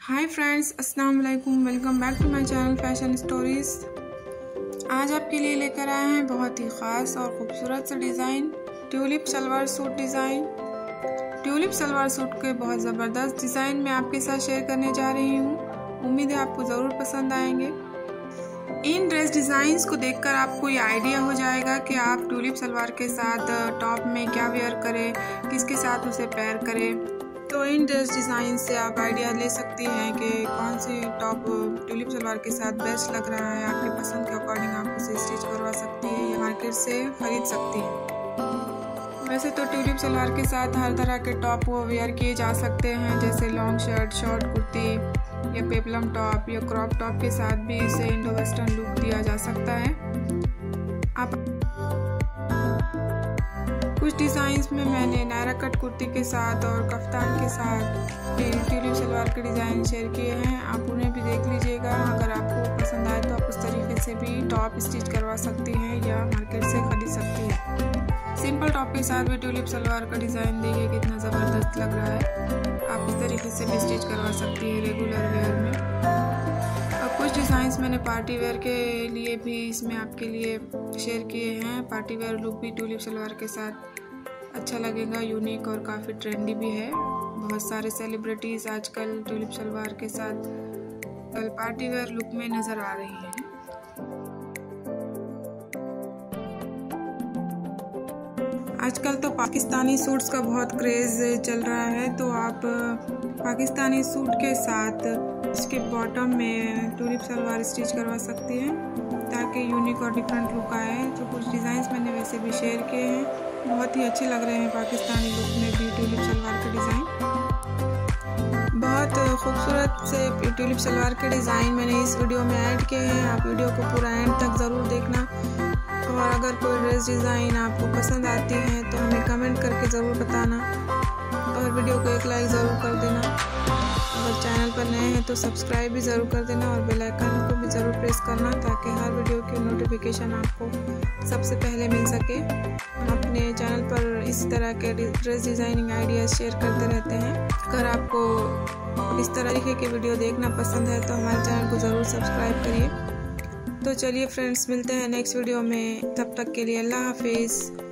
हाय friends, अस्सलाम वालेकुम। Welcome back to my channel fashion stories. आज आपके लिए लेकर आए हैं बहुत ही ख़ास और ख़ूबसूरत सा design, tulip salwar suit design. Tulip salwar suit के बहुत ज़बरदस्त डिज़ाइन मैं आपके साथ शेयर करने जा रही हूँ। उम्मीद है आपको ज़रूर पसंद आएंगे। इन ड्रेस डिज़ाइंस को देखकर आपको ये आइडिया हो जाएगा कि आप ट्यूलिप सलवार के साथ टॉप में क्या वेयर करें, किसके साथ उसे पेयर करें। तो इन ड्रेस डिज़ाइन से आप आइडिया ले सकती हैं कि कौन सी टॉप ट्यूलिप सलवार के साथ बेस्ट लग रहा है। आपकी पसंद के अकॉर्डिंग आप उसे स्टिच करवा सकती हैं या मार्केट से खरीद सकती हैं। वैसे तो ट्यूलिप सलवार के साथ हर तरह के टॉप वो वेयर किए जा सकते हैं, जैसे लॉन्ग शर्ट, शॉर्ट कुर्ती या पेपलम टॉप या क्रॉप टॉप के साथ भी इसे इंडो वेस्टर्न लुक दिया जा सकता है। आप कुछ डिज़ाइंस में मैंने नायरा कट कुर्ती के साथ और कफ्तान के साथ ट्यूलिप सलवार के डिज़ाइन शेयर किए हैं। आप उन्हें भी देख लीजिएगा। अगर आपको पसंद आए तो आप उस तरीके से भी टॉप स्टिच करवा सकती हैं या मार्केट से खरीद सकती हैं। सिंपल टॉप के साथ भी ट्यूलिप सलवार का डिज़ाइन देखिए कितना ज़बरदस्त लग रहा है। आप इस तरीके से भी स्टिच करवा सकती है रेगुलर वेयर में। और कुछ डिज़ाइंस मैंने पार्टी वेयर के लिए भी इसमें आपके लिए शेयर किए हैं। पार्टी वेयर लुक भी ट्यूलिप सलवार के साथ अच्छा लगेगा, यूनिक और काफ़ी ट्रेंडी भी है। बहुत सारे सेलिब्रिटीज़ आजकल ट्यूलिप सलवार के साथ पार्टी वेयर लुक में नज़र आ रही हैं। आजकल तो पाकिस्तानी सूट्स का बहुत क्रेज़ चल रहा है, तो आप पाकिस्तानी सूट के साथ इसके बॉटम में ट्यूलिप सलवार स्टिच करवा सकती हैं ताकि यूनिक और डिफरेंट लुक आए। तो कुछ डिज़ाइंस मैंने वैसे भी शेयर किए हैं, बहुत ही अच्छे लग रहे हैं पाकिस्तानी लुक में भी ट्यूलिप सलवार के डिज़ाइन। बहुत खूबसूरत से ट्यूलिप सलवार के डिज़ाइन मैंने इस वीडियो में ऐड किए हैं। आप वीडियो को पूरा एंड तक ज़रूर देखना। और अगर कोई ड्रेस डिज़ाइन आपको पसंद आती है तो हमें कमेंट करके ज़रूर बताना और वीडियो को एक लाइक ज़रूर कर देना। अगर चैनल पर नए हैं तो सब्सक्राइब भी ज़रूर कर देना और बेल आइकन को भी ज़रूर प्रेस करना ताकि हर वीडियो की नोटिफिकेशन आपको सबसे पहले मिल सके। हम अपने चैनल पर इस तरह के ड्रेस डिज़ाइनिंग आइडियाज़ शेयर करते रहते हैं। अगर आपको इस तरीके के वीडियो देखना पसंद है तो हमारे चैनल को ज़रूर सब्सक्राइब करिए। तो चलिए फ्रेंड्स, मिलते हैं नेक्स्ट वीडियो में। तब तक के लिए अल्लाह हाफिज़।